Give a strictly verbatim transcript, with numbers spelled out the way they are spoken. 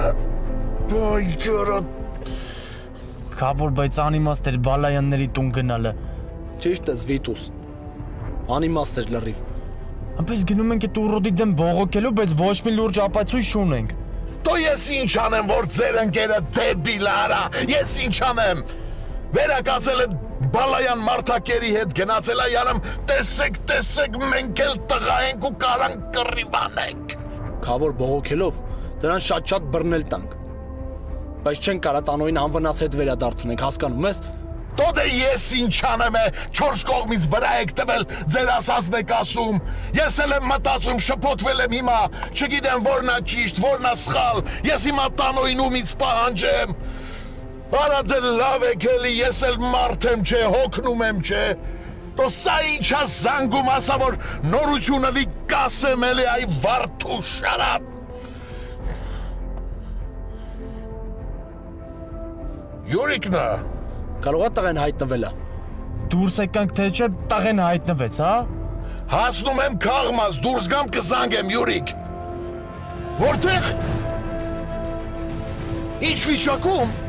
Բայ գարատ։ Քավոր, բայց անիմաստ էր Բալայանների տուն գնալը։ Ճիշտ ես, Վիտուս։ Անիմաստ էր լրիվ։ Ամպես գնում ենք այդ ուռոդի դեմ բողոքելու, բայց ոչ մի լուրջ ապացույց չունենք։ Դո ես ինչ անեմ, որ ձեր ընկերը դեբիլ արա, ես ինչ անեմ։ Վերակացել է Բալայան մարդակերի հետ գնացել է յանում, տեսեք, տեսեք, մենք էլ տղա ենք ու կարանք կռիվանենք։ Քավոր բողոքելով դրան շատ-շատ բռնել տանք։ Բայց չեն կարա տանոյին անվնաս հետ վերադարձնենք, հասկանում ես։ Դո դե ես ինչ անեմ է, չորս կողմից վրա եք տվել, ձեր ասածն եք ասում։ Ես էլ եմ մտածում, շփոթվել եմ հիմա, չգիտեմ որնա ճիշտ, որնա սխալ, ես հիմա տանոյին ումից պահանջեմ։ Արա դե լավ եք էլի, ես էլ մարդ եմ չէ, հոգնում եմ չէ։ Դո սա ինչ ես զանգում ասա, որ նորությունը լի կասեմ էլի այ վարդու շարատ։ Յուրիկնա։ Կարող է տղեն հայտնվել է։ Դուրս եկանք թե չէ, տղեն հայտնվեց, հա։ Հասնում եմ քաղմաս, դուրս գամ կզանգեմ, Յուրիկ։ Որտեղ։ Ինչ վիճակում։